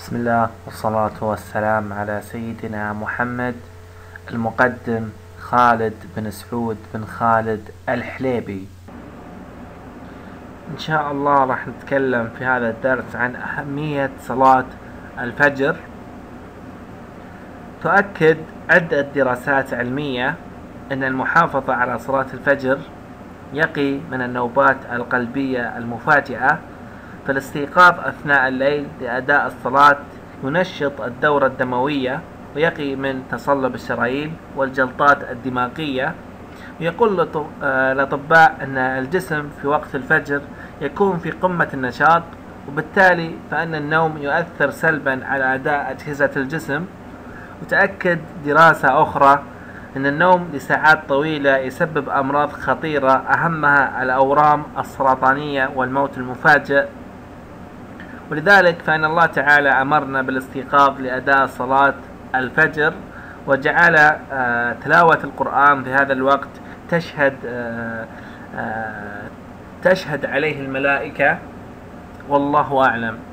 بسم الله والصلاة والسلام على سيدنا محمد. المقدم خالد بن سعود بن خالد الحليبي. إن شاء الله راح نتكلم في هذا الدرس عن أهمية صلاة الفجر. تؤكد عدة دراسات علمية أن المحافظة على صلاة الفجر يقي من النوبات القلبية المفاجئة، فالاستيقاظ أثناء الليل لأداء الصلاة ينشط الدورة الدموية ويقي من تصلب الشرايين والجلطات الدماغية. ويقول الأطباء أن الجسم في وقت الفجر يكون في قمة النشاط، وبالتالي فإن النوم يؤثر سلبا على أداء أجهزة الجسم. وتأكد دراسة أخرى أن النوم لساعات طويلة يسبب أمراض خطيرة، أهمها الأورام السرطانية والموت المفاجئ. ولذلك فإن الله تعالى أمرنا بالاستيقاظ لأداء صلاة الفجر، وجعل تلاوة القرآن في هذا الوقت تشهد عليه الملائكة، والله أعلم.